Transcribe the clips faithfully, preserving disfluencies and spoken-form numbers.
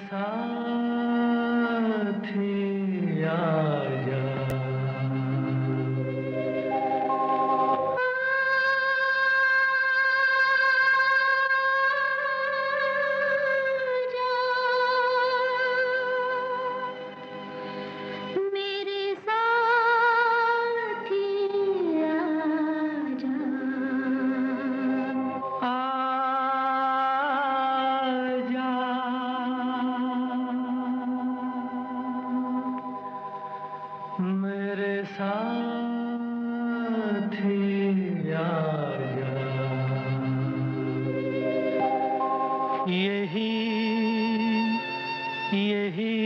साथी आजा, मेरे साथी आजा, आजा, मेरे साथी आजा, यही यही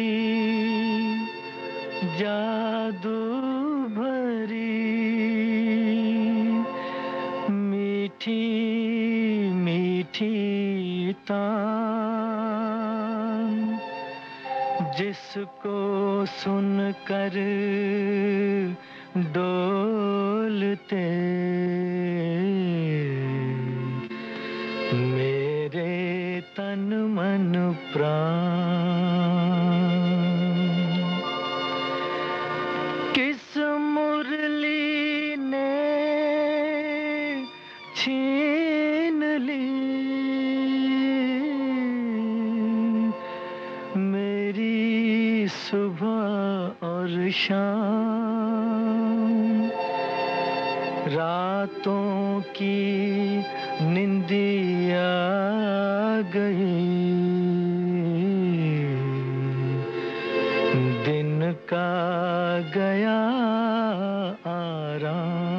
जादू भरी मीठी मीठी तान, जिसको सुनकर डोलते मेरे तन मन प्राण। किस मुरली ने छीन ली मेरी सुबह और शाम, रातों की निंदिया गई, दिन का गया आराम।